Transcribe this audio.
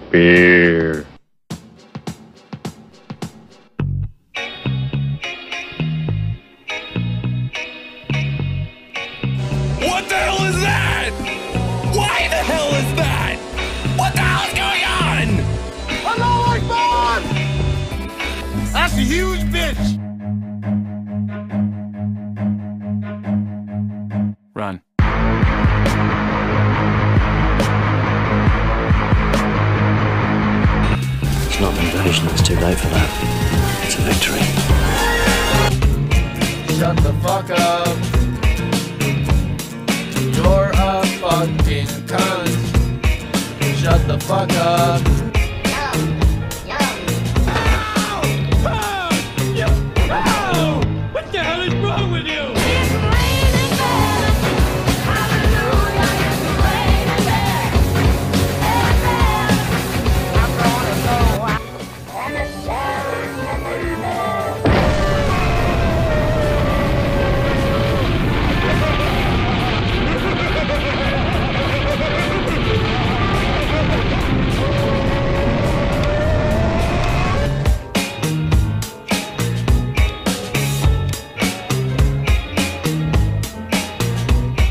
Beer. What the hell is that? Why the hell is that? What the hell is going on? Allahu Akbar! That's a huge bitch! Run. It's not an invasion, it's too late for that. It's a victory. Shut the fuck up. You're a fucking cunt. Shut the fuck up.